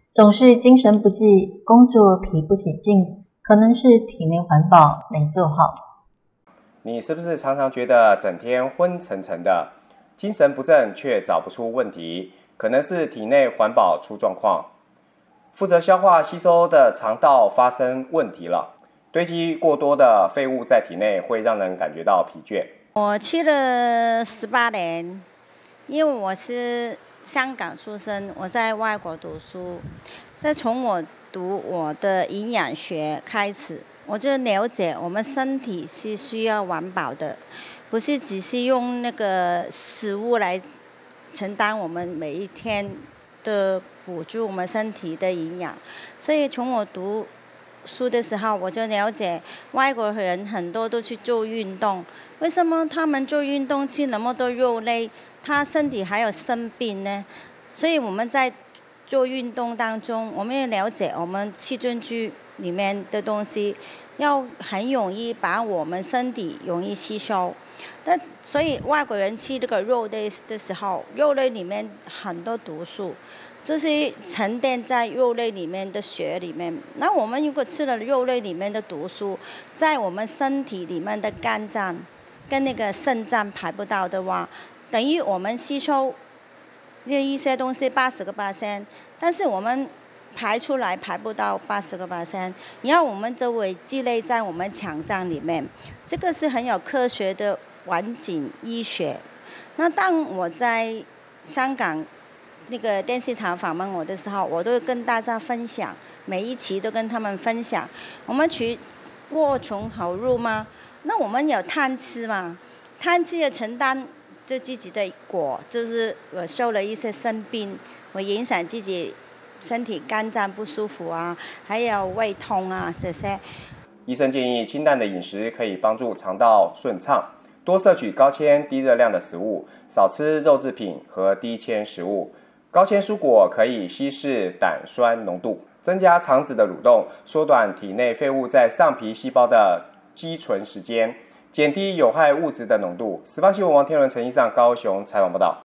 总是精神不济，工作提不起劲，可能是体内环保没做好。 你是不是常常觉得整天昏沉沉的，精神不振却找不出问题？可能是体内环保出状况，负责消化吸收的肠道发生问题了。堆积过多的废物在体内会让人感觉到疲倦。 我去了18年，因为我是香港出生，我在外国读书。从我读我的营养学开始，我就了解我们身体是需要环保的，不是只是用那个食物来承担我们每一天的补助我们身体的营养。所以从我读书的时候，我就了解外国人很多都去做运动，为什么他们做运动吃那么多肉类，他身体还有生病呢？所以我们在做运动当中，我们要了解我们吃进去里面的东西，要很容易把我们身体容易吸收。所以外国人吃这个肉类的时候，肉类里面很多毒素，就是沉淀在肉类里面的血里面。那我们如果吃了肉类里面的毒素，在我们身体里面的肝脏跟那个肾脏排不到的话，等于我们吸收一些东西80%，但是我们排出来排不到80%，然后我们就会积累在我们肠脏里面。这个是很有科学的环境医学。那当我在香港那个电视台访问我的时候，我都跟大家分享，每一期都跟他们分享，我们去卧虫好入吗？那我们有贪吃嘛？贪吃的承担就自己的果，就是我受了一些生病，我影响自己身体肝脏不舒服啊，还有胃痛啊这些。 医生建议清淡的饮食可以帮助肠道顺畅，多摄取高纤低热量的食物，少吃肉制品和低纤食物。高纤蔬果可以稀释胆酸浓度，增加肠子的蠕动，缩短体内废物在上皮细胞的积存时间，减低有害物质的浓度。十方新闻王天伦、陈医上高雄采访报道。